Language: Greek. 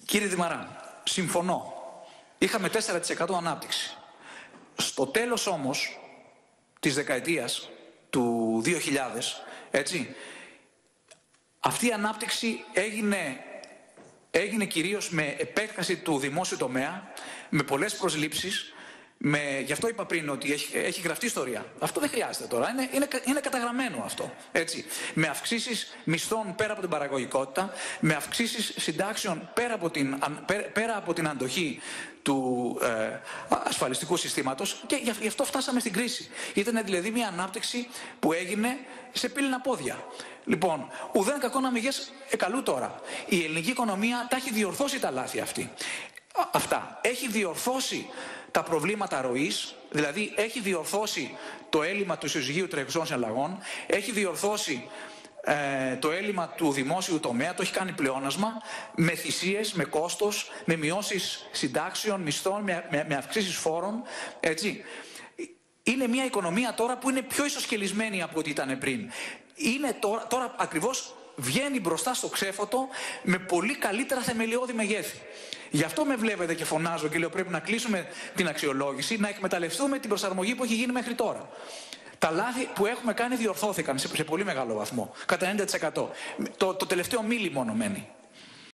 Κύριε Δημαρά, συμφωνώ. Είχαμε 4% ανάπτυξη. Στο τέλος όμως της δεκαετίας του 2000, έτσι, αυτή η ανάπτυξη έγινε κυρίως με επέκταση του δημόσιου τομέα, με πολλές προσλήψεις, γι' αυτό είπα πριν ότι έχει γραφτεί ιστορία. Αυτό δεν χρειάζεται τώρα. Είναι καταγραμμένο αυτό. Έτσι. Με αυξήσεις μισθών πέρα από την παραγωγικότητα, με αυξήσεις συντάξεων πέρα από την αντοχή του ασφαλιστικού συστήματος, και γι' αυτό φτάσαμε στην κρίση. Ήταν δηλαδή μια ανάπτυξη που έγινε σε πύληνα πόδια. Λοιπόν, ουδέν κακό να μηγές εκαλού τώρα. Η ελληνική οικονομία τα έχει διορθώσει τα λάθη αυτά. Έχει διορθώσει τα προβλήματα ροής, δηλαδή έχει διορθώσει το έλλειμμα του ισοζυγίου τρεχουσών συναλλαγών, έχει διορθώσει το έλλειμμα του δημόσιου τομέα, το έχει κάνει πλεόνασμα, με θυσίες, με κόστος, με μειώσεις συντάξεων, μισθών, με αυξήσεις φόρων, έτσι. Είναι μια οικονομία τώρα που είναι πιο ισοσκελισμένη από ό,τι ήταν πριν. Τώρα ακριβώς βγαίνει μπροστά στο ξέφωτο με πολύ καλύτερα θεμελιώδη μεγέθη. Γι' αυτό με βλέπετε και φωνάζω και λέω πρέπει να κλείσουμε την αξιολόγηση, να εκμεταλλευτούμε την προσαρμογή που έχει γίνει μέχρι τώρα. Τα λάθη που έχουμε κάνει διορθώθηκαν σε πολύ μεγάλο βαθμό, κατά 90%. Το τελευταίο μίλι μόνο μένει.